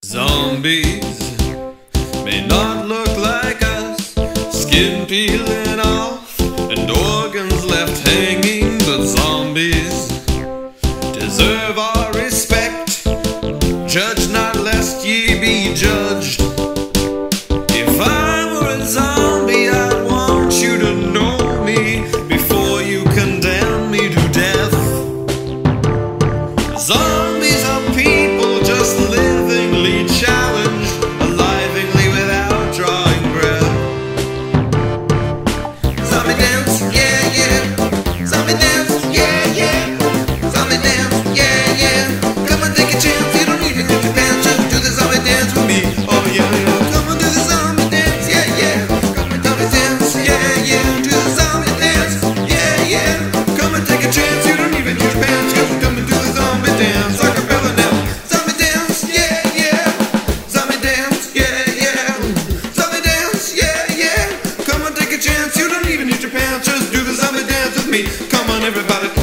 Zombies may not look like us, skin peeling off and organs left hanging, but zombies deserve our respect. Judge not lest ye be judged. If I were a zombie, I'd want you to know me before you condemn me to death. Zombies are people just livingly challenged, alivingly without drawing breath. Zombie dance, yeah, yeah. Zombie dance, yeah, yeah. Zombie dance, yeah, yeah. Come on, take a chance, you don't need to get your pants. Just do the zombie dance with me, oh yeah, yeah. Come on, do the zombie dance, yeah, yeah. Come on, zombie dance, yeah, yeah. Do the zombie dance, yeah, yeah. Come on, take a chance, you don't even use your pants. Just come and do the zombie dance like a fella now. Zombie dance, yeah, yeah. Zombie dance, yeah, yeah. Zombie dance, yeah, yeah. Come on, take a chance, you don't even need your pants. Just do the zombie dance with me. Come on, everybody.